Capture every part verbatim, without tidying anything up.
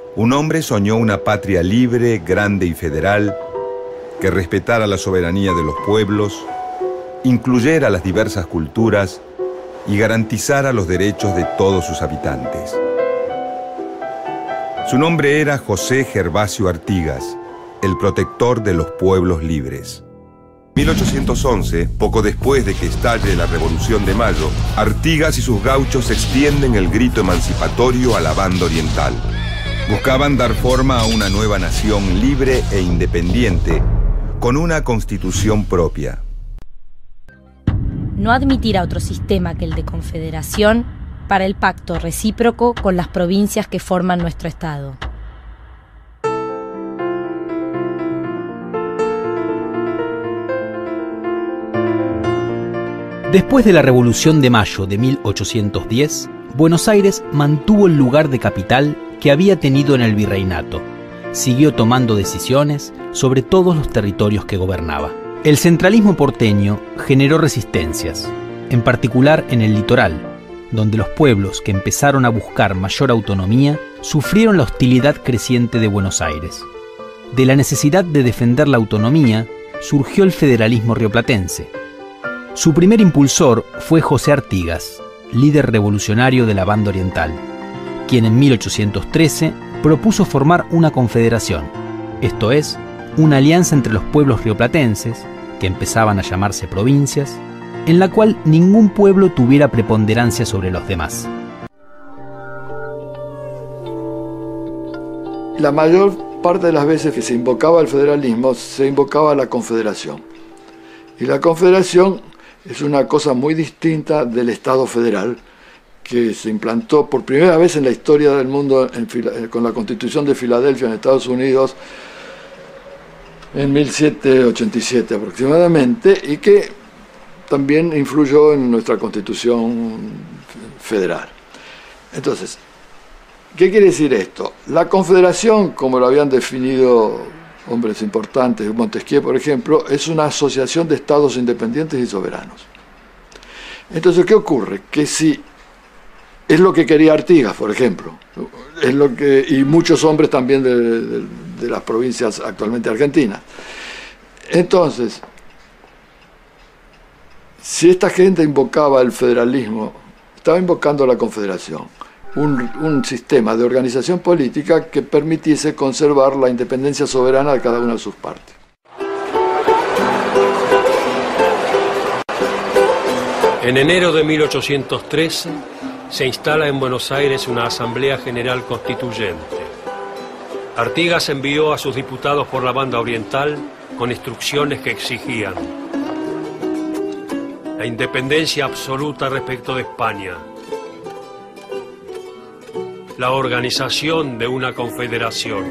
un hombre soñó una patria libre, grande y federal, que respetara la soberanía de los pueblos, incluyera las diversas culturas y garantizara los derechos de todos sus habitantes. Su nombre era José Gervasio Artigas, el protector de los pueblos libres. En mil ochocientos once, poco después de que estalle la Revolución de Mayo, Artigas y sus gauchos extienden el grito emancipatorio a la banda oriental. Buscaban dar forma a una nueva nación libre e independiente, con una constitución propia. No admitirá otro sistema que el de confederación para el pacto recíproco con las provincias que forman nuestro Estado. Después de la Revolución de Mayo de mil ochocientos diez, Buenos Aires mantuvo el lugar de capital que había tenido en el virreinato. Siguió tomando decisiones sobre todos los territorios que gobernaba. El centralismo porteño generó resistencias, en particular en el litoral, donde los pueblos que empezaron a buscar mayor autonomía sufrieron la hostilidad creciente de Buenos Aires. De la necesidad de defender la autonomía surgió el federalismo rioplatense. Su primer impulsor fue José Artigas, líder revolucionario de la Banda Oriental, quien en mil ochocientos trece propuso formar una confederación, esto es, una alianza entre los pueblos rioplatenses, que empezaban a llamarse provincias, en la cual ningún pueblo tuviera preponderancia sobre los demás. La mayor parte de las veces que se invocaba el federalismo, se invocaba la confederación. Y la confederación es una cosa muy distinta del Estado federal, que se implantó por primera vez en la historia del mundo en, con la Constitución de Filadelfia en Estados Unidos en mil setecientos ochenta y siete aproximadamente, y que también influyó en nuestra Constitución federal. Entonces, ¿qué quiere decir esto? La confederación, como lo habían definido hombres importantes, Montesquieu, por ejemplo, es una asociación de estados independientes y soberanos. Entonces, ¿qué ocurre? Que si es lo que quería Artigas, por ejemplo, es lo que, y muchos hombres también de, de, de las provincias actualmente argentinas. Entonces, si esta gente invocaba el federalismo, estaba invocando la confederación. Un, un sistema de organización política que permitiese conservar la independencia soberana de cada una de sus partes. En enero de mil ochocientos trece se instala en Buenos Aires una Asamblea General Constituyente. Artigas envió a sus diputados por la Banda Oriental con instrucciones que exigían la independencia absoluta respecto de España, la organización de una confederación,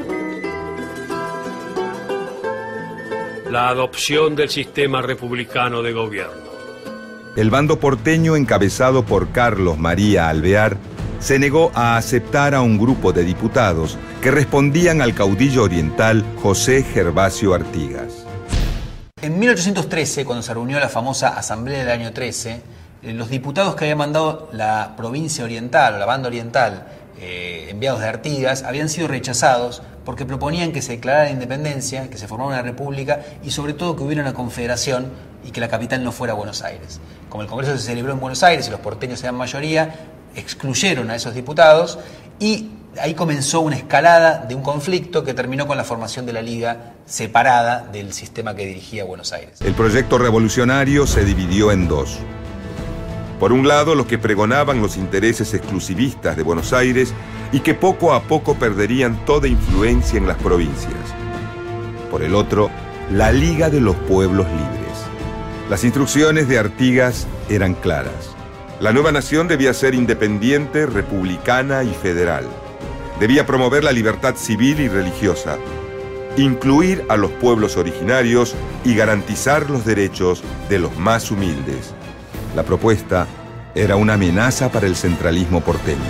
la adopción del sistema republicano de gobierno. El bando porteño, encabezado por Carlos María Alvear, se negó a aceptar a un grupo de diputados que respondían al caudillo oriental José Gervasio Artigas. En mil ochocientos trece, cuando se reunió la famosa Asamblea del año trece, los diputados que había mandado la provincia oriental, o la Banda Oriental, Eh, enviados de Artigas, habían sido rechazados porque proponían que se declarara la independencia, que se formara una república y sobre todo que hubiera una confederación y que la capital no fuera Buenos Aires. Como el Congreso se celebró en Buenos Aires y los porteños eran mayoría, excluyeron a esos diputados y ahí comenzó una escalada de un conflicto que terminó con la formación de la Liga separada del sistema que dirigía Buenos Aires. El proyecto revolucionario se dividió en dos. Por un lado, los que pregonaban los intereses exclusivistas de Buenos Aires y que poco a poco perderían toda influencia en las provincias. Por el otro, la Liga de los Pueblos Libres. Las instrucciones de Artigas eran claras. La nueva nación debía ser independiente, republicana y federal. Debía promover la libertad civil y religiosa, incluir a los pueblos originarios y garantizar los derechos de los más humildes. La propuesta era una amenaza para el centralismo porteño.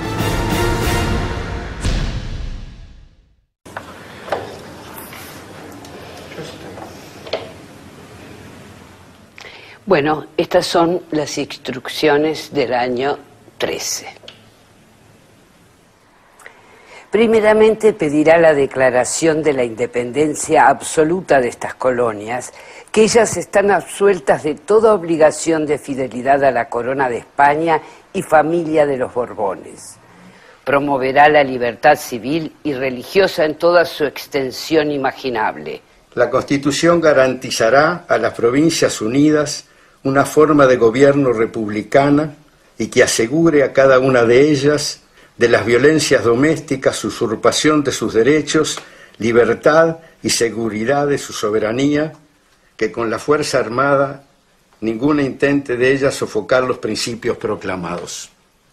Bueno, estas son las instrucciones del año trece. Primeramente pedirá la declaración de la independencia absoluta de estas colonias, que ellas están absueltas de toda obligación de fidelidad a la corona de España y familia de los Borbones. Promoverá la libertad civil y religiosa en toda su extensión imaginable. La Constitución garantizará a las Provincias Unidas una forma de gobierno republicana y que asegure a cada una de ellas de las violencias domésticas, usurpación de sus derechos, libertad y seguridad de su soberanía, que con la fuerza armada ninguna intente de ella sofocar los principios proclamados.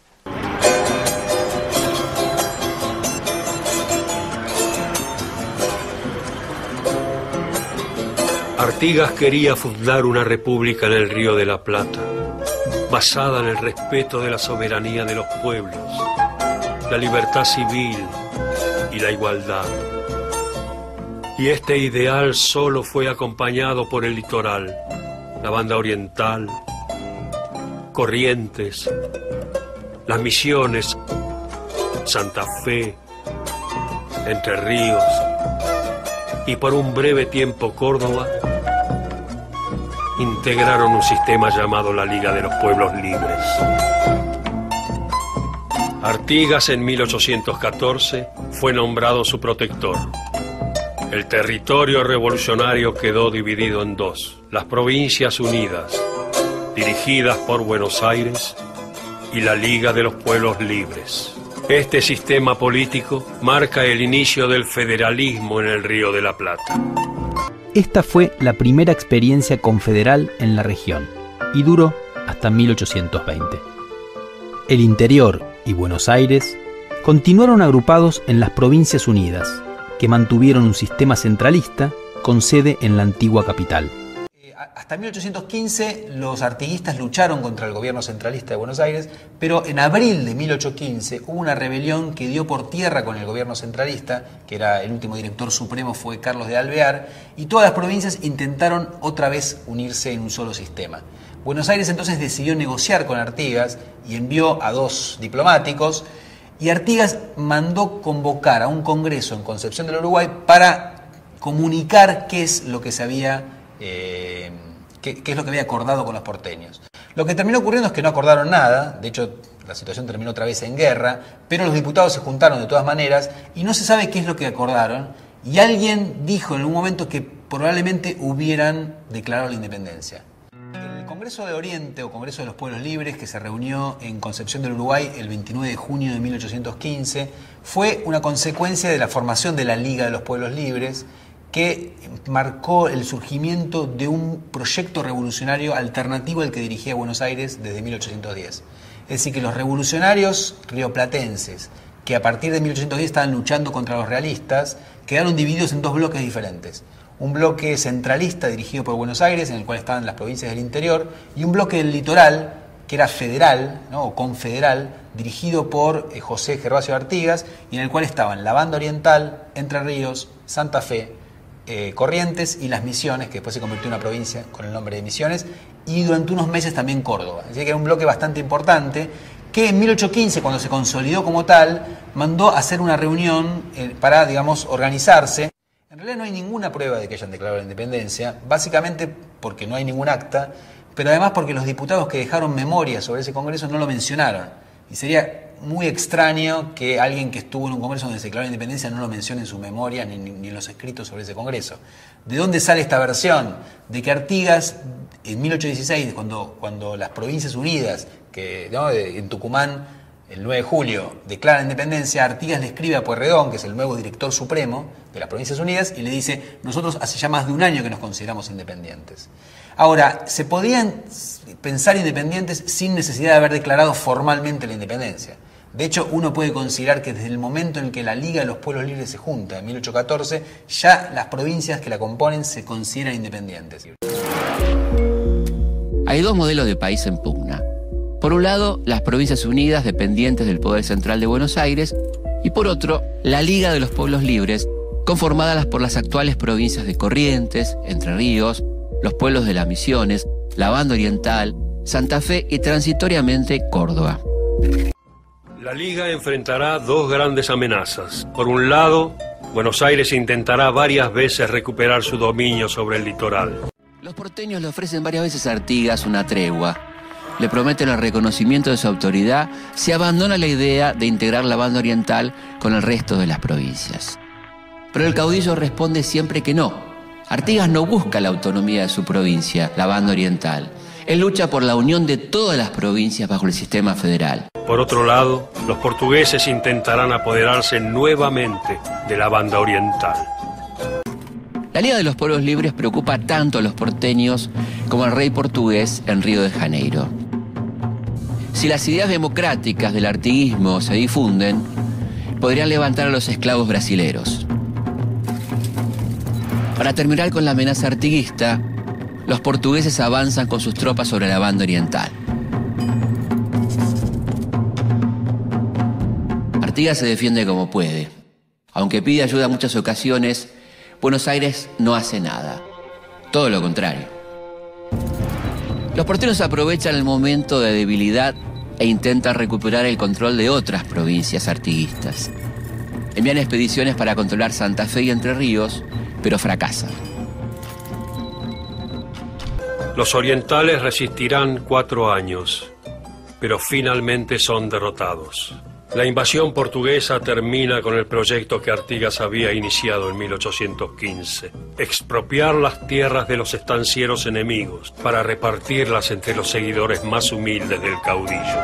Artigas quería fundar una república en el Río de la Plata, basada en el respeto de la soberanía de los pueblos, la libertad civil y la igualdad. Y este ideal solo fue acompañado por el litoral, la banda oriental, Corrientes, las Misiones, Santa Fe, Entre Ríos y por un breve tiempo Córdoba, integraron un sistema llamado la Liga de los Pueblos Libres. Artigas en mil ochocientos catorce fue nombrado su protector. El territorio revolucionario quedó dividido en dos: las Provincias Unidas, dirigidas por Buenos Aires, y la Liga de los Pueblos Libres. Este sistema político marca el inicio del federalismo en el Río de la Plata. Esta fue la primera experiencia confederal en la región y duró hasta mil ochocientos veinte. El interior y Buenos Aires continuaron agrupados en las Provincias Unidas, que mantuvieron un sistema centralista con sede en la antigua capital. Hasta mil ochocientos quince los artiguistas lucharon contra el gobierno centralista de Buenos Aires, pero en abril de mil ochocientos quince hubo una rebelión que dio por tierra con el gobierno centralista, que era el último director supremo fue Carlos de Alvear, y todas las provincias intentaron otra vez unirse en un solo sistema. Buenos Aires entonces decidió negociar con Artigas y envió a dos diplomáticos, y Artigas mandó convocar a un congreso en Concepción del Uruguay para comunicar qué es lo que se había eh, qué, qué es lo que había acordado con los porteños. Lo que terminó ocurriendo es que no acordaron nada, de hecho la situación terminó otra vez en guerra, pero los diputados se juntaron de todas maneras y no se sabe qué es lo que acordaron, y alguien dijo en algún momento que probablemente hubieran declarado la independencia. El Congreso de Oriente, o Congreso de los Pueblos Libres, que se reunió en Concepción del Uruguay el veintinueve de junio de mil ochocientos quince, fue una consecuencia de la formación de la Liga de los Pueblos Libres, que marcó el surgimiento de un proyecto revolucionario alternativo al que dirigía Buenos Aires desde mil ochocientos diez. Es decir, que los revolucionarios rioplatenses, que a partir de mil ochocientos diez estaban luchando contra los realistas, quedaron divididos en dos bloques diferentes. Un bloque centralista dirigido por Buenos Aires, en el cual estaban las provincias del interior, y un bloque del litoral, que era federal, ¿no? o confederal, dirigido por eh, José Gervasio Artigas, y en el cual estaban la Banda Oriental, Entre Ríos, Santa Fe, eh, Corrientes y las Misiones, que después se convirtió en una provincia con el nombre de Misiones, y durante unos meses también Córdoba. Así que era un bloque bastante importante, que en mil ochocientos quince, cuando se consolidó como tal, mandó a hacer una reunión eh, para, digamos, organizarse. En realidad no hay ninguna prueba de que hayan declarado la independencia, básicamente porque no hay ningún acta, pero además porque los diputados que dejaron memoria sobre ese congreso no lo mencionaron. Y sería muy extraño que alguien que estuvo en un congreso donde se declaró la independencia no lo mencione en su memoria ni, ni en los escritos sobre ese congreso. ¿De dónde sale esta versión? De que Artigas, en mil ochocientos dieciséis, cuando, cuando las Provincias Unidas, que, ¿no? en Tucumán, el nueve de julio, declara la independencia, Artigas le escribe a Pueyrredón, que es el nuevo director supremo de las Provincias Unidas, y le dice: nosotros hace ya más de un año que nos consideramos independientes. Ahora, se podían pensar independientes sin necesidad de haber declarado formalmente la independencia. De hecho, uno puede considerar que desde el momento en que la Liga de los Pueblos Libres se junta, en mil ochocientos catorce, ya las provincias que la componen se consideran independientes. Hay dos modelos de país en pugna. Por un lado, las Provincias Unidas dependientes del Poder Central de Buenos Aires, y por otro, la Liga de los Pueblos Libres, conformada por las actuales provincias de Corrientes, Entre Ríos, los pueblos de las Misiones, la Banda Oriental, Santa Fe y transitoriamente Córdoba. La Liga enfrentará dos grandes amenazas. Por un lado, Buenos Aires intentará varias veces recuperar su dominio sobre el litoral. Los porteños le ofrecen varias veces a Artigas una tregua. Le prometen el reconocimiento de su autoridad si abandona la idea de integrar la banda oriental con el resto de las provincias. Pero el caudillo responde siempre que no. Artigas no busca la autonomía de su provincia, la banda oriental. Él lucha por la unión de todas las provincias bajo el sistema federal. Por otro lado, los portugueses intentarán apoderarse nuevamente de la banda oriental. La Liga de los Pueblos Libres preocupa tanto a los porteños como al rey portugués en Río de Janeiro. Si las ideas democráticas del artiguismo se difunden, podrían levantar a los esclavos brasileros. Para terminar con la amenaza artiguista, los portugueses avanzan con sus tropas sobre la banda oriental. Artigas se defiende como puede. Aunque pide ayuda en muchas ocasiones, Buenos Aires no hace nada. Todo lo contrario. Los porteños aprovechan el momento de debilidad e intentan recuperar el control de otras provincias artiguistas. Envían expediciones para controlar Santa Fe y Entre Ríos, pero fracasan. Los orientales resistirán cuatro años, pero finalmente son derrotados. La invasión portuguesa termina con el proyecto que Artigas había iniciado en mil ochocientos quince. Expropiar las tierras de los estancieros enemigos para repartirlas entre los seguidores más humildes del caudillo.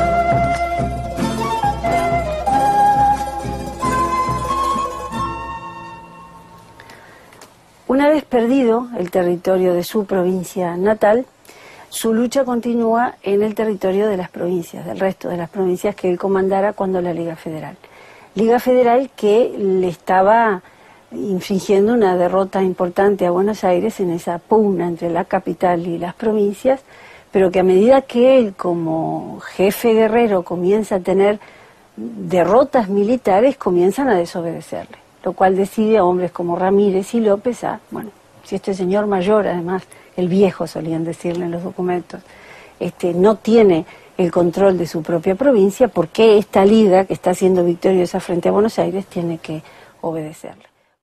Una vez perdido el territorio de su provincia natal, su lucha continúa en el territorio de las provincias, del resto de las provincias que él comandara cuando la Liga Federal. Liga Federal que le estaba infligiendo una derrota importante a Buenos Aires en esa pugna entre la capital y las provincias, pero que a medida que él como jefe guerrero comienza a tener derrotas militares, comienzan a desobedecerle, lo cual decide a hombres como Ramírez y López a, bueno, si este señor mayor, además, el viejo solían decirle en los documentos, este, no tiene el control de su propia provincia, ¿por qué esta liga que está siendo victoriosa frente a Buenos Aires tiene que obedecerle?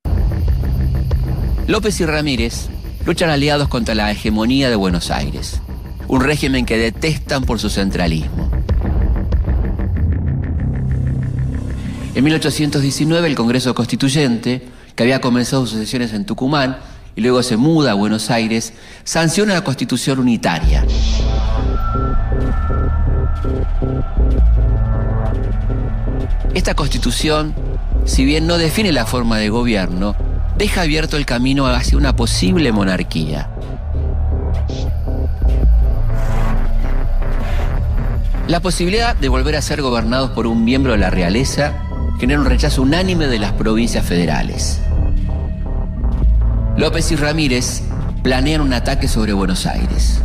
López y Ramírez luchan aliados contra la hegemonía de Buenos Aires, un régimen que detestan por su centralismo. En mil ochocientos diecinueve el Congreso Constituyente, que había comenzado sus sesiones en Tucumán y luego se muda a Buenos Aires, sanciona la Constitución unitaria. Esta Constitución, si bien no define la forma de gobierno, deja abierto el camino hacia una posible monarquía. La posibilidad de volver a ser gobernados por un miembro de la realeza genera un rechazo unánime de las provincias federales. López y Ramírez planean un ataque sobre Buenos Aires.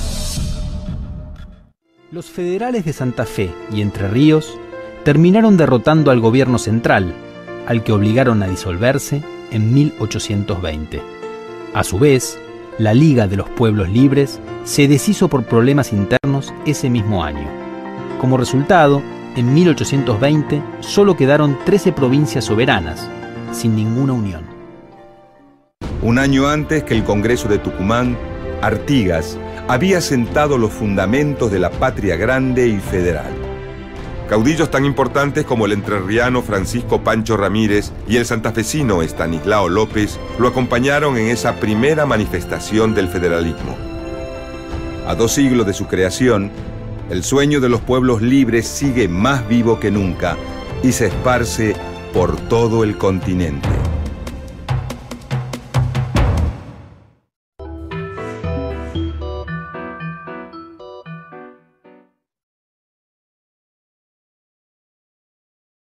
Los federales de Santa Fe y Entre Ríos terminaron derrotando al gobierno central, al que obligaron a disolverse en mil ochocientos veinte. A su vez, la Liga de los Pueblos Libres se deshizo por problemas internos ese mismo año. Como resultado, en mil ochocientos veinte solo quedaron trece provincias soberanas, sin ninguna unión. Un año antes que el Congreso de Tucumán, Artigas había sentado los fundamentos de la patria grande y federal. Caudillos tan importantes como el entrerriano Francisco Pancho Ramírez y el santafesino Estanislao López lo acompañaron en esa primera manifestación del federalismo. A dos siglos de su creación, el sueño de los pueblos libres sigue más vivo que nunca y se esparce por todo el continente.